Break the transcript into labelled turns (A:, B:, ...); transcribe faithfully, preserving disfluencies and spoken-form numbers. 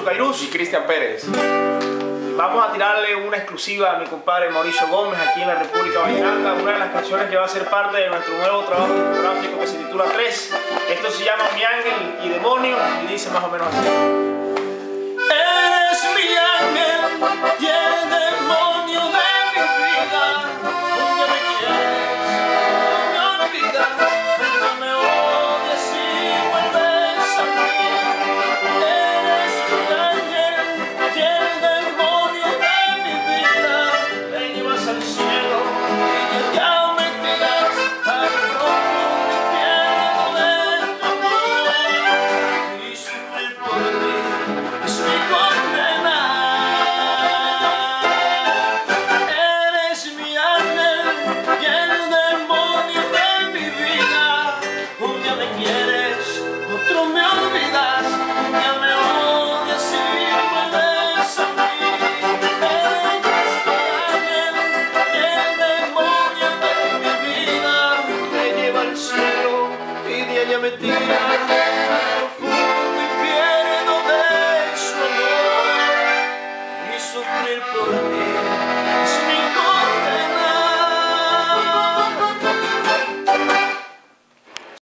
A: Cairuz
B: y Cristian Pérez.
A: Vamos a tirarle una exclusiva a mi compadre Mauricio Gómez aquí en la República Vallenata, una de las canciones que va a ser parte de nuestro nuevo trabajo discográfico que se titula tres. Esto se llama Mi Ángel y Demonio y dice más o menos así.
C: Eres mi ángel y el demonio de mi vida. Un día me quieres, me olvidas, un día me odias y vuelves a mí. Eres mi ángel y el demonio de mi vida. Me llevas al cielo y ya me tiras al profundo infierno de tu amor. Y sufrir por ti es mi condena. Eres mi ángel y el demonio de mi vida. Un día me quieres, otro me olvidas, un día me odias y vuelves a mí. Eres mi ángel y el demonio de mi vida. Me lleva al cielo y de allá me tira al profundo infierno de su amor. Y sufrir por ti es mi